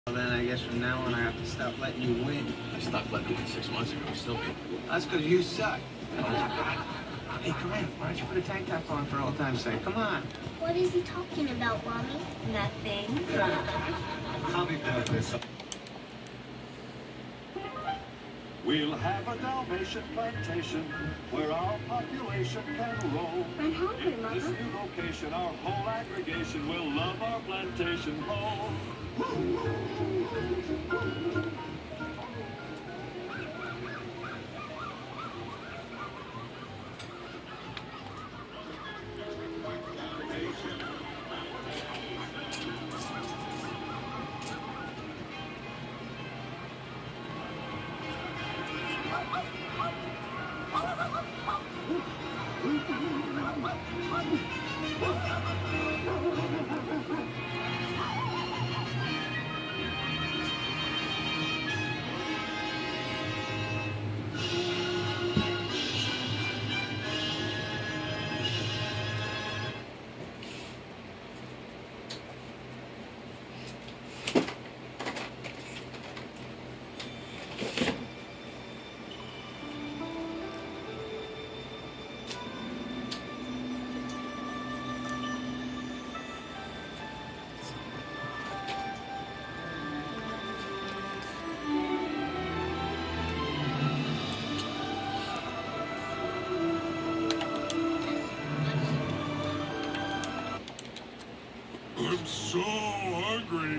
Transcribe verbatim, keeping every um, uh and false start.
Well, then I guess from now on I have to stop letting you win. I stopped letting you win six months ago. Still do. That's because you suck. Hey, come in. Why don't you put a tank top on for old time's sake? Come on. What is he talking about, Mommy? Nothing. I'll be back this. We'll have a Dalmatian plantation where our population can roll. I'm hungry, In this Mama. new location, our whole aggregation will love our plantation home.